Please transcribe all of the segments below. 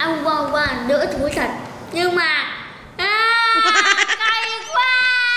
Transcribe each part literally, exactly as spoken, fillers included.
ăn qua qua đỡ thúi thật. Nhưng mà à, cay quá.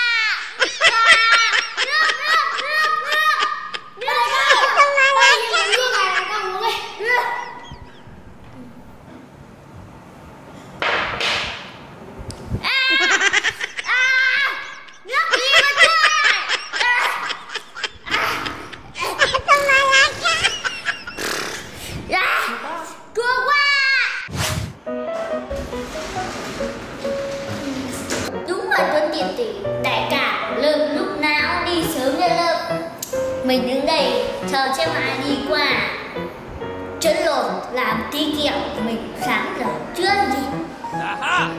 Mình đứng đây chờ chiếc máy đi qua chân lột làm tí kẹo mình sáng giờ chưa gì. À,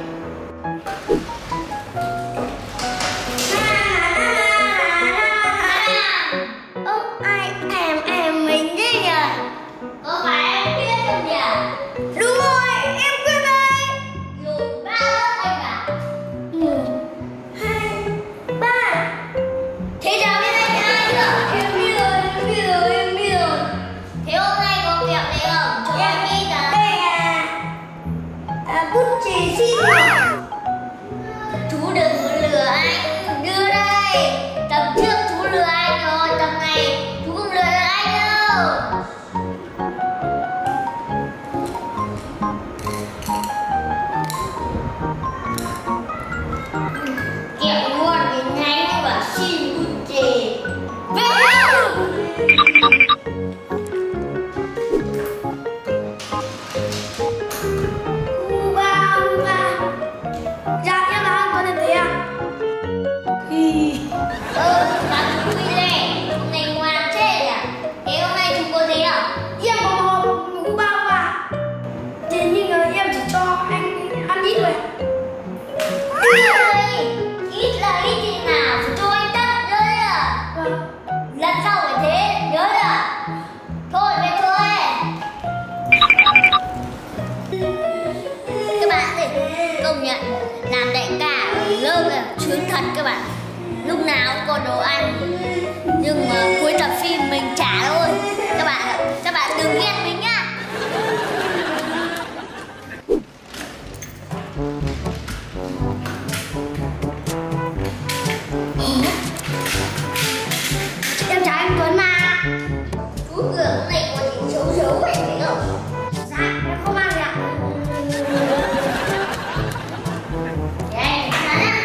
ơ ai em em mình đấy nhỉ? Có phải em biết không nhỉ? Đúng rồi, em quên đây. Rồi ba ơi anh à? Một, hai, ba. Thế chào biết anh ai nữa? Em biết rồi, em biết rồi, em biết rồi. Thế hôm nay có kẹo này không? Cho em đi nào. Đây à, à bút chì xin rồi. Chú đừng có lừa anh, đưa đây. Tập trước chú lừa anh rồi, tập này chú không lừa được anh đâu. Kẹo ngon thì nhanh và xin bút chì. U ba, u ba. Dạ em là anh, con đến thế à? Ơ, bà chú Huy này, hôm nay ngoan chết à? Thế hôm nay chú có thế à? Em có một u ba, u ba. Thế nhưng mà em chỉ cho anh ăn ít thôi. Ít là ít thế nào, phải cho anh tắt đấy à? Vâng. Lần sau phải thế, nhớ à? Thôi về thôi. Các bạn ơi, công nhận làm đại ca ở lớp là sướng thật các bạn. Lúc nào cũng có đồ ăn. Nhưng mà cuối tập phim mình trả thôi. Các bạn ạ, các bạn đừng ghét mình nhá. Em chào anh Tuấn mà. Chú Cường này có gì xấu xấu vậy thấy không? Dạ, em không ăn ạ. Để anh ăn á.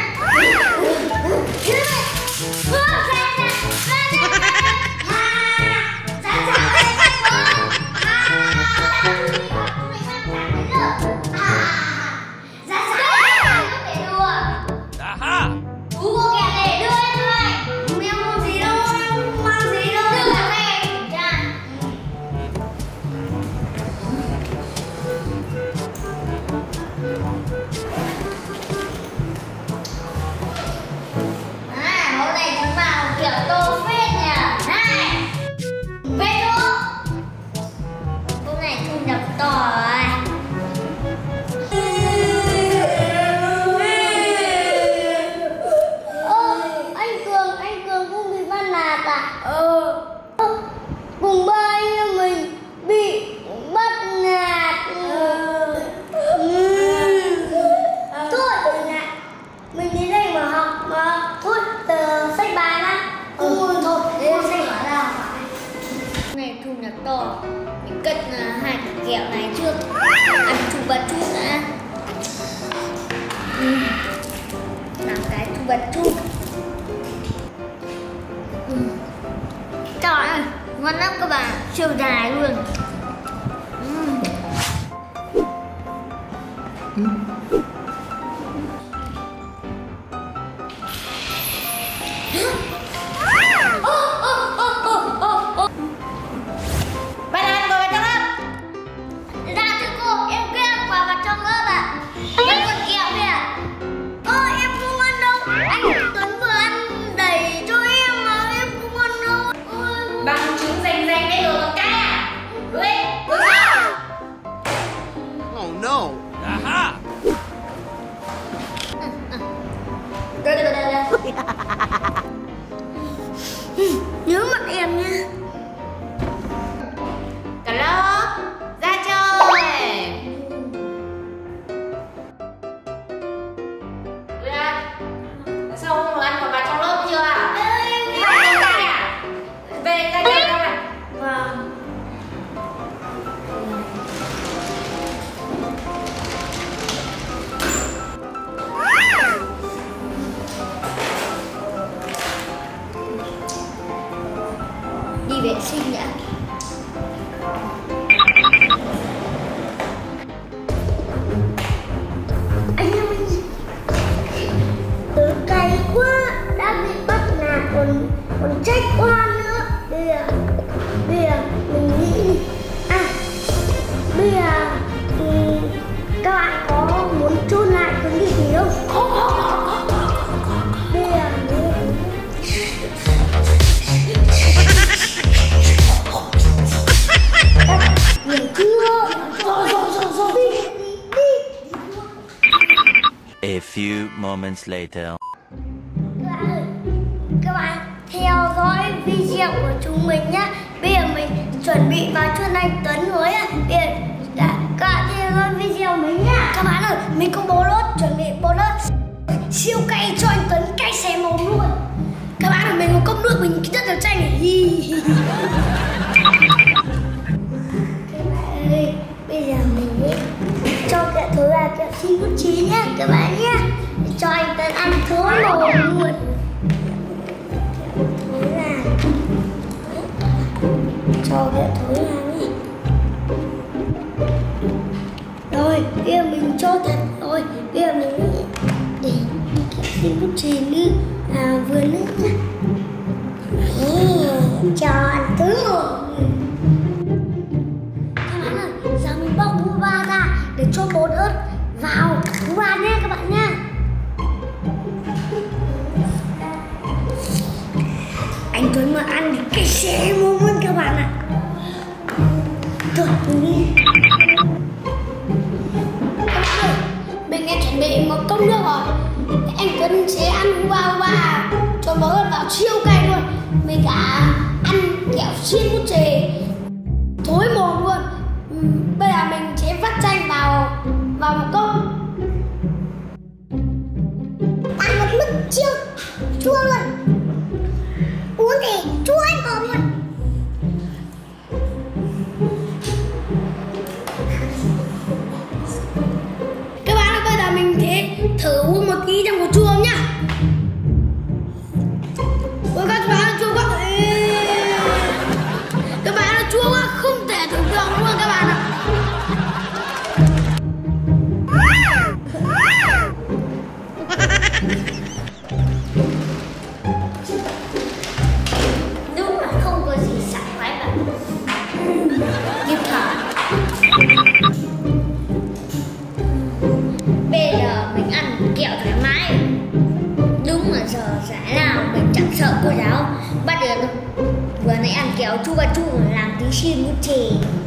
To mình cất uh, hai cái kẹo này trước, ăn chu bật chút đã. uhm. Làm cái chu bật chút. uhm. Trời ơi, ngon lắm các bạn, siêu dài luôn. uhm. uhm. Bằng chứng rành rành đây rồi cái à? Đuổi, đuổi ra. Oh no. Aha. Đây đây đây đây. Nhớ mặt em nha. Cả lớp ra chơi. đi vệ sinh đã. Anh em mình tớ cay quá, đã bị bắt nạt còn còn trách oan nữa. Bây giờ bây giờ mình nghĩ à bây giờ thì các bạn có muốn chôn lại cái gì gì không? Có có có có có. Bây giờ hiểu chưa? Rồi rồi rồi rồi đi đi đi. A few moments later. Các bạn ơi, các bạn theo dõi video của chúng mình nhé. Bây giờ mình chuẩn bị vào chôn anh Tuấn rồi á. Bây giờ đã, các bạn theo dõi video mình nhá. Các bạn ơi, mình có bó lót, chuẩn bị bó lót siêu cay cho anh Tuấn, cay xé mồm luôn. Các bạn ơi, mình có cốc nước mình rất là chanh này. Các bạn ơi, bây giờ mình ấy, cho kẹo thối vào kẹo xin bút chí nhá các bạn nhá. Cho anh Tuấn ăn thối mồm luôn. Thối là cho kẹo thối vào nhé. Rồi, bây giờ mình cho thật rồi. Bây giờ mình để kẹo xin bút chí nữa à, vừa nữa nhá. Cho ăn thối mồm. Các bạn ơi, giờ mình bóc bú ba ra để cho bột ớt vào bú ba nhé các bạn nha. Anh Tuấn mà ăn thì cái xé mồm luôn các bạn ạ. Thôi mình đi. Các bạn ơi, mình đã chuẩn bị một cốc nước rồi. Anh Tuấn sẽ ăn bú ba bú ba cho bột ớt vào siêu cay luôn. Mình cả ăn kẹo xiên bút chì thối mồm luôn. Bây giờ mình sẽ vắt chanh vào vào một cốc. Ăn một mức siêu chua luôn. Uống thì chua hết mồm luôn. Các bạn ơi, bây giờ mình sẽ thử uống một tí trong một chua không nhá. Ôi các bạn ơi, chua quá. Các bạn ơi, chua quá, không thể tưởng tượng luôn các bạn ạ. Đúng là không có gì sảng khoái cả. Nhịp thở. Bây giờ mình ăn kẹo thoải mái. Đúng là giờ giải nào mình chẳng sợ cô giáo bắt được đâu. Vừa nãy ăn kẹo chu ba chu làm tí xin bút chì.